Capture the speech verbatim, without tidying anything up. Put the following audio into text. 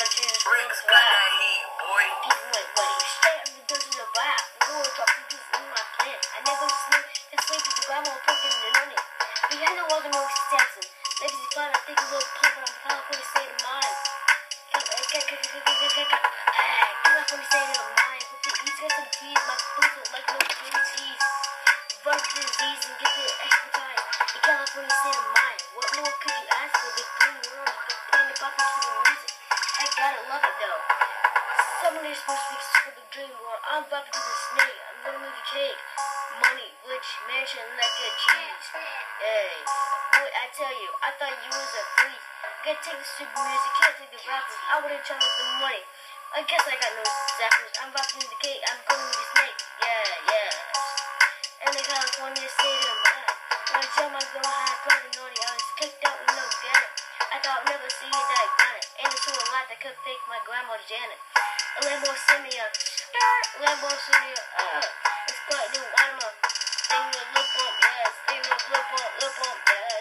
Jesus Rings wow. People went, buddy, stay out of the desert of wow. War dropping pieces in my plant. I never sleep, just sleep with the grandma picking the onion. But you know all the more extensive. Legacy fun, I think a little pump, but I'm the California state of mind. California state of mind. With the East, got some cheese, my food look like no green cheese. Run the disease and get the expertise. The California state of mind. What more could you ask for? The green world, the pain about to the music. I gotta love it though. Someone is supposed to be for the dream world. I'm about to do the snake. I'm gonna move the cake. Money, rich, mansion, like a cheese. Hey, boy, I tell you, I thought you was a freak. I gotta take the super music, can't take the rappers. I wouldn't try with the money. I guess I got no zappers. I'm about to move the cake. I'm gonna move the snake. Yeah, yeah. And the California state of mind. When I jump, I'm gonna hide private naughty. I was kicked out with no gunner. I thought I'd never see that gunner. Ain't it so a lot that could fake my grandma Janet. A Lambo Simeon. Lambo Simeon. Uh, it's quite new animal. Stay with lip bump, yeah. Stay with lip bump, lip bump, yeah.